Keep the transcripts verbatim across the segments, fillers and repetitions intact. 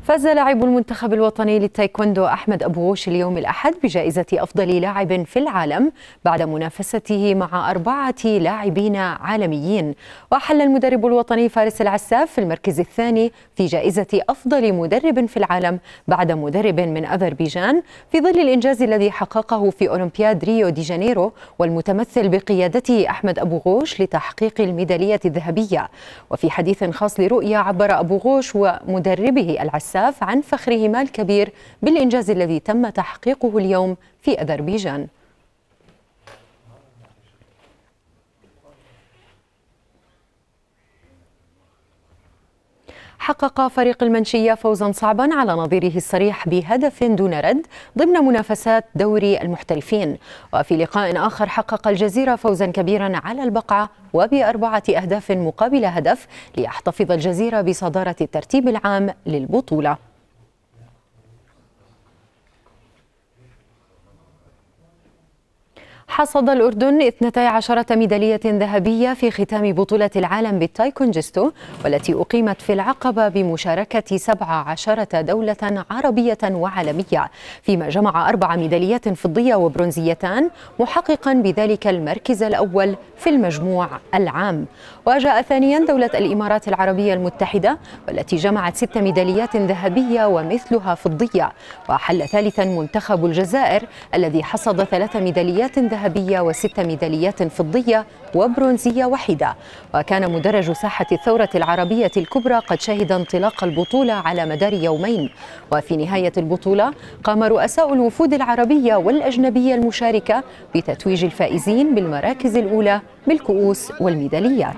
فاز لاعب المنتخب الوطني للتايكوندو أحمد أبو غوش اليوم الأحد بجائزة أفضل لاعب في العالم بعد منافسته مع أربعة لاعبين عالميين. وحل المدرب الوطني فارس العساف في المركز الثاني في جائزة أفضل مدرب في العالم بعد مدرب من أذربيجان، في ظل الإنجاز الذي حققه في أولمبياد ريو دي جانيرو والمتمثل بقيادته أحمد أبو غوش لتحقيق الميدالية الذهبية. وفي حديث خاص لرؤيا عبر أبو غوش ومدربه العساف عن فخرهما الكبير بالإنجاز الذي تم تحقيقه اليوم في أذربيجان. حقق فريق المنشية فوزا صعبا على نظيره الصريح بهدف دون رد ضمن منافسات دوري المحترفين. وفي لقاء آخر حقق الجزيرة فوزا كبيرا على البقعة وبأربعة أهداف مقابل هدف ليحتفظ الجزيرة بصدارة الترتيب العام للبطولة. حصد الأردن اثنتي عشرة ميدالية ذهبية في ختام بطولة العالم بالتايكوندو والتي أقيمت في العقبة بمشاركة سبع عشرة دولة عربية وعالمية، فيما جمع أربع ميداليات فضية وبرونزيتان، محققا بذلك المركز الأول في المجموع العام. وجاء ثانيا دولة الإمارات العربية المتحدة والتي جمعت ست ميداليات ذهبية ومثلها فضية. وحل ثالثا منتخب الجزائر الذي حصد ثلاث ميداليات ذهبية ذهبية وست ميداليات فضية وبرونزية واحدة. وكان مدرج ساحة الثورة العربية الكبرى قد شهد انطلاق البطولة على مدار يومين. وفي نهاية البطولة قام رؤساء الوفود العربية والأجنبية المشاركة بتتويج الفائزين بالمراكز الأولى بالكؤوس والميداليات.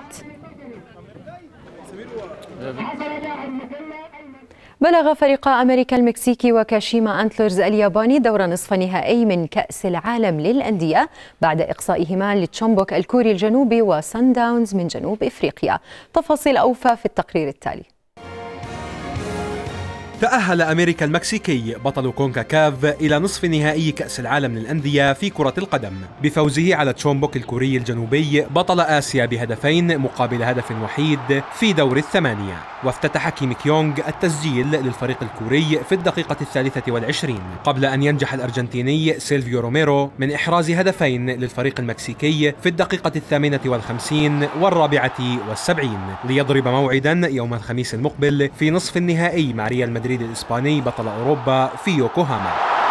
بلغ فريق أمريكا المكسيكي وكاشيما أنتلرز الياباني دور نصف نهائي من كأس العالم للأندية بعد إقصائهما لتشومبوك الكوري الجنوبي وسان داونز من جنوب إفريقيا. تفاصيل أوفى في التقرير التالي. تأهل أمريكا المكسيكي بطل كونكاكاف إلى نصف نهائي كأس العالم للأندية في كرة القدم بفوزه على تشومبوك الكوري الجنوبي بطل آسيا بهدفين مقابل هدف وحيد في دور الثمانية. وافتتح كيم كيونغ التسجيل للفريق الكوري في الدقيقة الثالثة والعشرين قبل أن ينجح الأرجنتيني سيلفيو روميرو من إحراز هدفين للفريق المكسيكي في الدقيقة الثامنة والخمسين والرابعة والسبعين ليضرب موعدا يوم الخميس المقبل في نصف النهائي مع ريال مدريد الإسباني بطل أوروبا في يوكوهاما.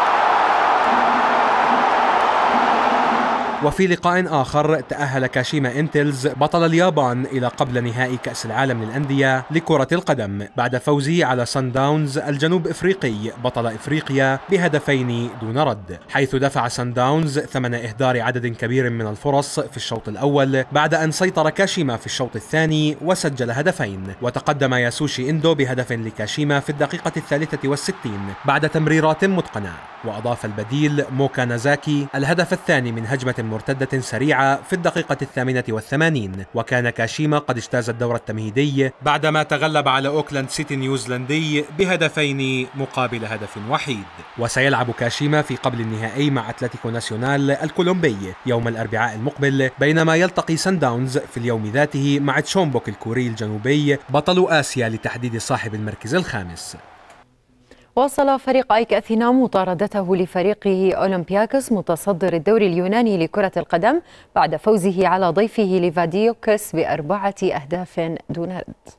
وفي لقاء آخر تأهل كاشيما إنتلز بطل اليابان إلى قبل نهائي كأس العالم للأندية لكرة القدم بعد فوزه على سان داونز الجنوب إفريقي بطل إفريقيا بهدفين دون رد، حيث دفع سان داونز ثمن إهدار عدد كبير من الفرص في الشوط الأول بعد أن سيطر كاشيما في الشوط الثاني وسجل هدفين. وتقدم ياسوشي إندو بهدف لكاشيما في الدقيقة الثالثة والستين بعد تمريرات متقنة. وأضاف البديل موكا نازاكي الهدف الثاني من هجمة مرتدة سريعة في الدقيقة الثامنة والثمانين. وكان كاشيما قد اجتاز الدور التمهيدي بعدما تغلب على أوكلاند سيتي نيوزيلندي بهدفين مقابل هدف وحيد. وسيلعب كاشيما في قبل النهائي مع أتلتيكو ناسيونال الكولومبي يوم الأربعاء المقبل، بينما يلتقي سان داونز في اليوم ذاته مع تشومبوك الكوري الجنوبي بطل آسيا لتحديد صاحب المركز الخامس. واصل فريق أيك أثينا مطاردته لفريقه أولمبياكوس متصدر الدوري اليوناني لكرة القدم بعد فوزه على ضيفه ليفاديوكس بأربعة أهداف دون رد.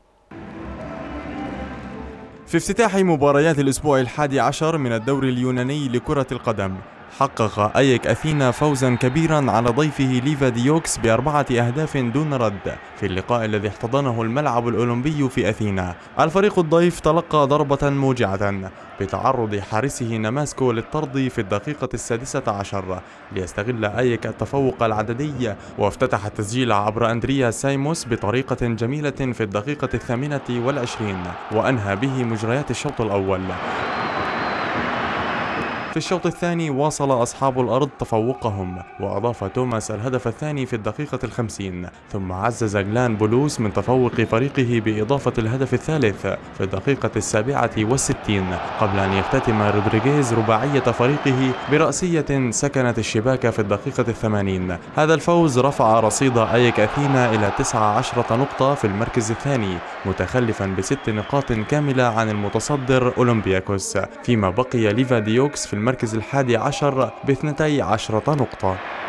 في افتتاح مباريات الأسبوع الحادي عشر من الدوري اليوناني لكرة القدم، حقق أيك أثينا فوزا كبيرا على ضيفه ليفاديوكس بأربعة أهداف دون رد في اللقاء الذي احتضنه الملعب الأولمبي في أثينا. الفريق الضيف تلقى ضربة موجعة بتعرض حارسه نماسكو للطرد في الدقيقة السادسة عشر ليستغل أيك التفوق العددي، وافتتح التسجيل عبر أندريا سايموس بطريقة جميلة في الدقيقة الثامنة والعشرين وأنهى به مجريات الشوط الأول. في الشوط الثاني واصل أصحاب الأرض تفوقهم، وأضاف توماس الهدف الثاني في الدقيقة الخمسين، ثم عزز جلان بولوس من تفوق فريقه بإضافة الهدف الثالث في الدقيقة السابعة والستين، قبل أن يختتم رودريغيز رباعية فريقه برأسية سكنت الشباك في الدقيقة الثمانين. هذا الفوز رفع رصيد أيك أثينا إلى تسعة عشر نقطة في المركز الثاني، متخلفا بست نقاط كاملة عن المتصدر أولمبياكوس، فيما بقي ليفا ديوكس في المركز الحادي عشر باثنتي عشرة نقطة.